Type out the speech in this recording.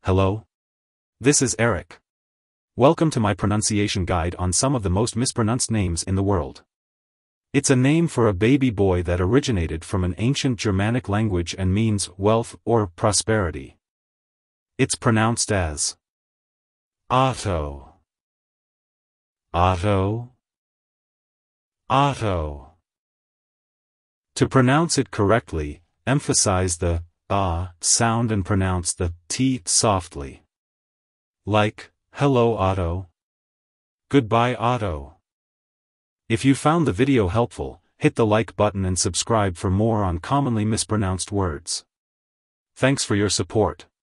Hello? This is Eric. Welcome to my pronunciation guide on some of the most mispronounced names in the world. It's a name for a baby boy that originated from an ancient Germanic language and means wealth or prosperity. It's pronounced as Otto. Otto. Otto. To pronounce it correctly, emphasize the sound and pronounce the t softly. Like, hello Otto. Goodbye Otto. If you found the video helpful, hit the like button and subscribe for more on commonly mispronounced words. Thanks for your support.